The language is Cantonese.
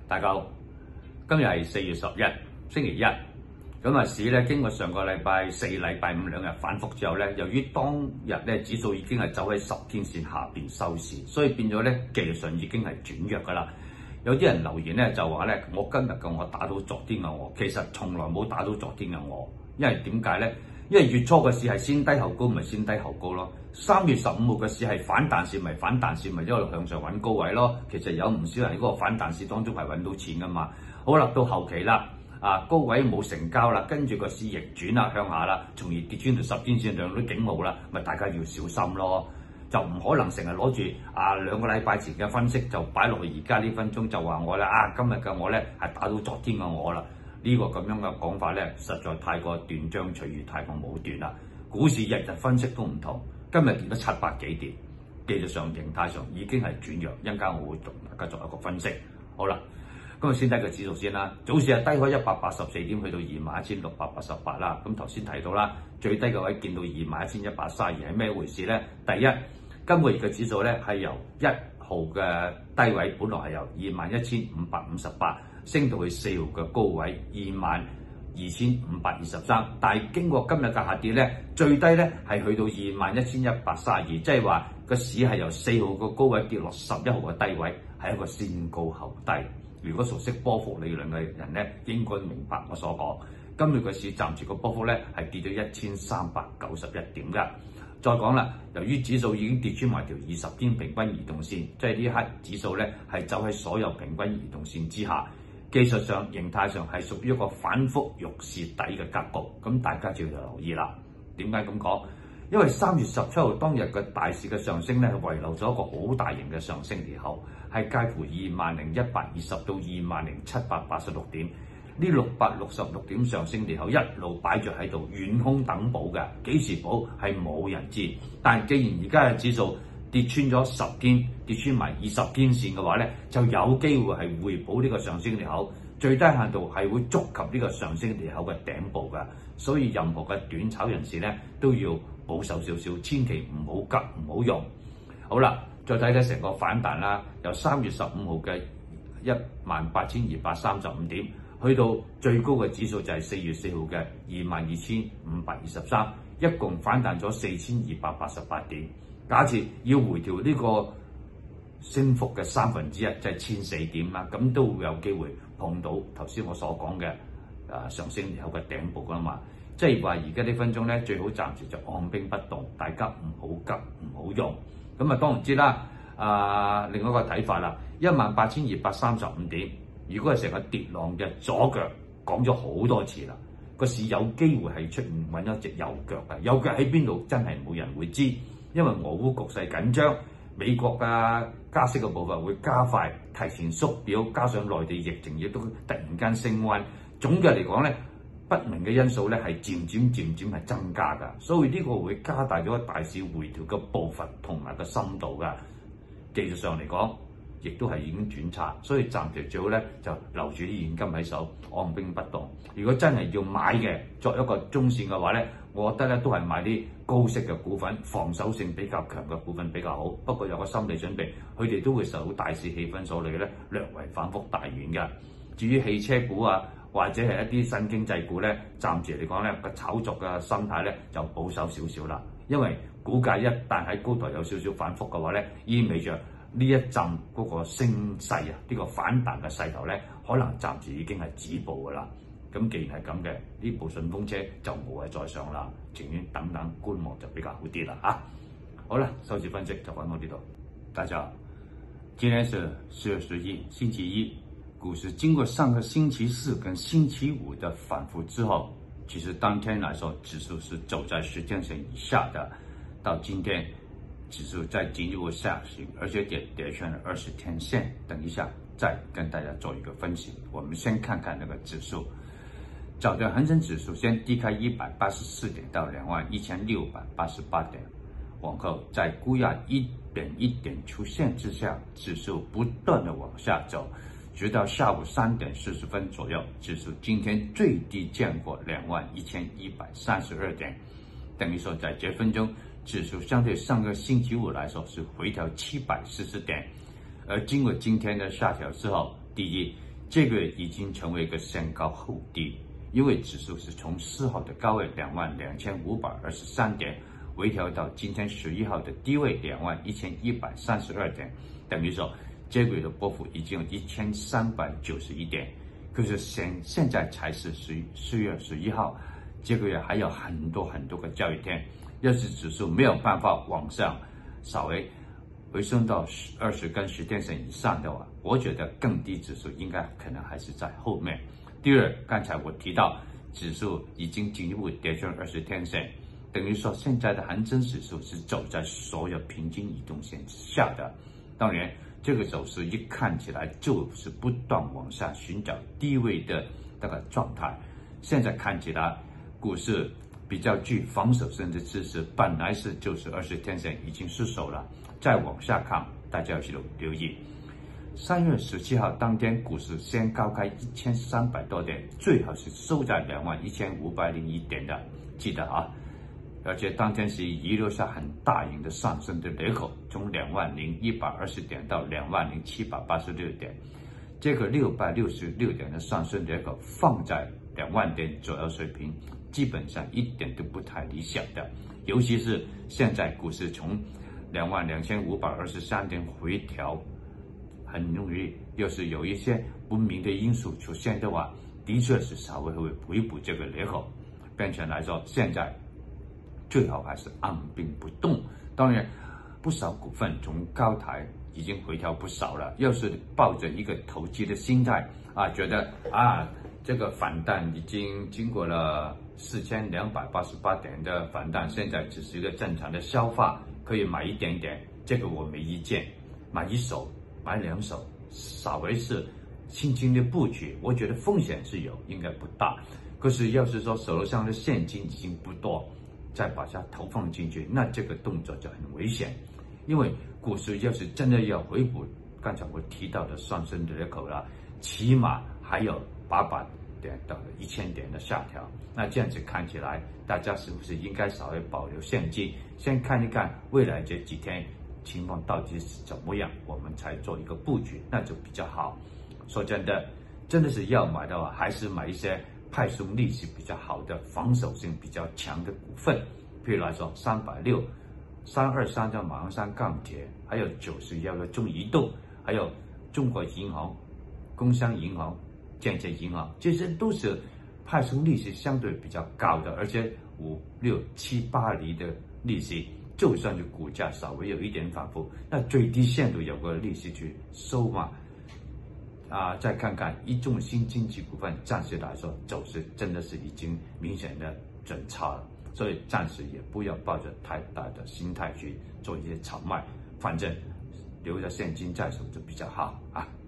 大家好，今日係4月11星期一。咁市咧經過上個禮拜四、禮拜五兩日反覆之後咧，由於當日咧指數已經係走喺10天線下邊收市，所以變咗咧技術上已經係轉弱㗎啦。有啲人留言咧就話咧，我今日嘅我打到昨天嘅我，其實從來冇打到昨天嘅我，因為點解咧？因為月初嘅市係先低後高，咪先低後高咯。3月15號嘅市係反彈市，咪反彈市，咪一路向上揾高位咯。其實有唔少人喺嗰個反彈市當中係揾到錢噶嘛。好啦，到後期啦，高位冇成交啦，跟住個市逆轉啦向下啦，從而跌穿到10天線兩啲警號啦，咪大家要小心咯。就唔可能成日攞住2個禮拜前嘅分析就擺落去而家呢分鐘就話我咧今日嘅我咧係打到昨天嘅我啦。呢個咁樣嘅講法咧，實在太過斷章取義，太過武斷啦。股市日日分析都唔同，今日跌咗700幾點，技術上、形態上已經係轉弱。一陣間我會同大家作一個分析。好啦，今日先睇個指數先啦。早市係低開184點，去到21,688啦。咁頭先提到啦，最低嘅位見到21,132，係咩回事咧？第一，今個月嘅指數咧係由1號嘅低位，本來係由21,558。升到去4號嘅高位22,523，但係經過今日嘅下跌咧，最低咧係去到21,132，即係話個市係由4號嘅高位跌落11號嘅低位，係一個先高後低。如果熟悉波幅理論嘅人咧，應該明白我所講。今日嘅市暫時個波幅咧係跌咗1,391點㗎。再講啦，由於指數已經跌穿埋條20天平均移動線，即係呢一刻指數咧係走喺所有平均移動線之下。技術上、形態上係屬於一個反覆弱市底嘅格局，咁大家就要留意啦。點解咁講？因為3月17號當日嘅大市嘅上升咧，係遺留咗一個好大型嘅上升裂口，係介乎20,120到20,786點。呢666點上升裂口一路擺著喺度，懸空等補嘅，幾時補係冇人知。但既然而家嘅指數跌穿咗10天，跌穿埋20天線嘅話咧，就有機會係回補呢個上升裂口，最低限度係會觸及呢個上升裂口嘅頂部㗎。所以任何嘅短炒人士咧都要保守少少，千祈唔好急，唔好用。好啦，再睇睇成個反彈啦，由3月15號嘅18,235點，去到最高嘅指數就係4月4號嘅22,523，一共反彈咗4,288點。假設要回調呢個升幅嘅1/3，即係1,400點啦，咁都會有機會碰到頭先我所講嘅上升裂口嘅頂部㗎嘛。即係話而家呢分鐘咧，最好暫時就按兵不動，大家唔好急，唔好用。咁當然知啦。另外一個睇法啦，18,235點，如果係成個跌浪嘅左腳，講咗好多次啦，個市有機會係出現揾一隻右腳嘅，右腳喺邊度真係冇人會知。因為俄烏局勢緊張，美國嘅加息嘅步伐會加快，提前縮表，加上內地疫情亦都突然間升溫，總嘅嚟講咧，不明嘅因素咧係漸漸係增加㗎，所以呢個會加大咗大市回調嘅步伐同埋個深度㗎。技術上嚟講，亦都係已經轉差，所以暫時最好咧就留住啲現金喺手，按兵不動。如果真係要買嘅，作一個中線嘅話咧，我覺得咧都係買啲高息嘅股份，防守性比較強嘅股份比較好。不過有個心理準備，佢哋都會受到大市氣氛所累咧，略為反覆大軟嘅。至於汽車股或者係一啲新經濟股咧，暫時嚟講咧個炒作嘅心態咧就保守少少啦。因為股價一旦喺高台有少少反覆嘅話咧，意味着呢一陣嗰個升勢呢個反彈嘅勢頭咧，可能暫時已經係止步㗎啦。咁既然係咁嘅，呢部順風車就無謂再上啦，情願等等觀望就比較好啲啦嚇。好啦，收市分析就講到呢度。大家好，今天是4月11星期一，股市經過上個星期四跟星期五的反覆之後，其實當天來說指數是走在10天線以下的，到今天指數再進入下行，而且跌穿了20天線。等一下再跟大家做一個分析。我們先看看那個指數，早的恒生指數先低開184點到21,688點，往後在估壓一點出現之下，指數不斷的往下走，直到下午3點40分左右，指數今天最低見過21,132點，等於說在這分鐘，指數相對上個星期五來說是回調740點，而經過今天的下調之後，第一， 这个已经成为一个先高后低，因为指数是从4号的高位22,523点回调到今天11号的低位21,132点，等于说这个月的波幅已经有1391点。可是现在才是4月11号，这个月还有很多个交易天，要是指数没有办法往上稍微回升到20跟10天线以上的话，我觉得更低指数应该可能还是在后面。第二，刚才我提到指数已经进一步跌穿20天线，等于说现在的恒生指数是走在所有平均移动线之下的。当然，这个走势一看起来就是不断往下寻找低位的那个状态。现在看起来股市比较具防守性的姿势，本来就是20天线已经失守了。再往下看，大家要去留意。3月17号当天，股市先高开1300多点，最好是收在21,501点的，记得啊。而且当天是遗留下很大型的上升的裂口，从20,120点到20,786点，这个666点的上升裂口放在2万点左右水平，基本上一点都不太理想的。尤其是现在股市从22,523点回调，很容易要是有一些不明的因素出现的话，的确是稍微会回补这个裂口。变成来说，现在最好还是按兵不动。当然，不少股份从高台已经回调不少了。要是抱着一个投机的心态觉得这个反弹已经经过了4288点的反弹，现在只是一个正常的消化，可以买一点点，这个我没意见。买一手，买2手，稍微是轻轻的布局，我觉得风险是有，应该不大。可是要是说手头上的现金已经不多，再把它投放进去，那这个动作就很危险。因为股市要是真的要回补刚才我提到的上升的裂口了，起码还有800点到1000点的下调。那这样子看起来，大家是不是应该稍微保留现金，先看一看未来这几天情况到底是怎么样，我们才做一个布局，那就比较好。说真的，真的是要买的话，还是买一些派送利息比较好的、防守性比较强的股份，譬如来说360、323的马鞍山钢铁，还有91的中移动，还有中国银行、工商银行、建设银行，这些都是派送利息相对比较高的，而且5、6、7、8厘的利息，就算是股价稍微有一点反复，那最低限度有个利息去收嘛。再看看一众新经济股份，暂时来说走势真的是已经明显的转差了，所以暂时也不要抱着太大的心态去做一些炒卖，反正留着现金在手就比较好啊。